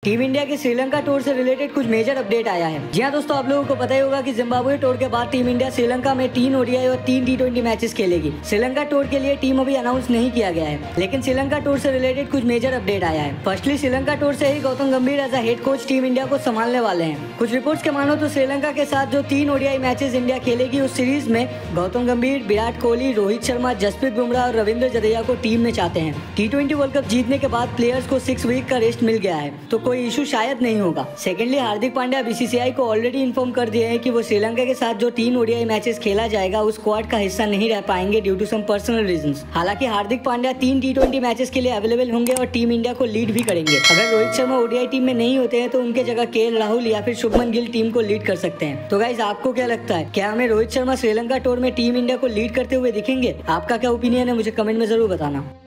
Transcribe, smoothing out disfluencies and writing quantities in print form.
Team India के Sri Lanka tour से related कुछ मेजर अपडेट आया है। जी हाँ दोस्तों, आप लोगों को पता ही होगा कि जिम्बाब्वे टूर के बाद टीम इंडिया श्रीलंका में 3 ओडीआई और 3 टी20 मैचेस खेलेगी। श्रीलंका टूर के लिए टीम अभी अनाउंस नहीं किया गया है, लेकिन श्रीलंका टूर से रिलेटेड कुछ मेजर अपडेट आया है। फर्स्टली, श्रीलंका टूर से ही Gautam Gambhir as a head coach team India को संभालने वाले हैं। कुछ रिपोर्ट्स के मानो तो श्रीलंका के साथ जो 3 ओडीआई मैचेस इंडिया खेलेगी, उस सीरीज में गौतम गंभीर, विराट कोहली, रोहित शर्मा, जसप्रीत बुमराह और रविंद्र जडेजा को टीम में चाहते हैं। टी20 वर्ल्ड कप जीतने के बाद प्लेयर्स को 6 वीक का रेस्ट मिल गया है, तो कोई इशू शायद नहीं होगा। सेकेंडली, हार्दिक पांड्या बीसीसीआई को ऑलरेडी इन्फॉर्म कर दिए हैं कि वो श्रीलंका के साथ जो 3 ओडीआई मैचेस खेला जाएगा उस स्क्वाड का हिस्सा नहीं रह पाएंगे due to some personal reasons. हालांकि हार्दिक पांड्या 3 टी20 मैचेस के लिए अवेलेबल होंगे और टीम इंडिया को लीड भी करेंगे। अगर रोहित शर्मा ओडीआई टीम में नहीं होते हैं तो उनके जगह केएल राहुल या फिर शुभमन गिल टीम को लीड कर सकते हैं। तो गाइस, आपको क्या लगता है, क्या हमें रोहित शर्मा श्रीलंका टूर में टीम इंडिया को लीड करते हुए दिखेंगे? आपका क्या ओपिनियन है, मुझे कमेंट में जरूर बताना।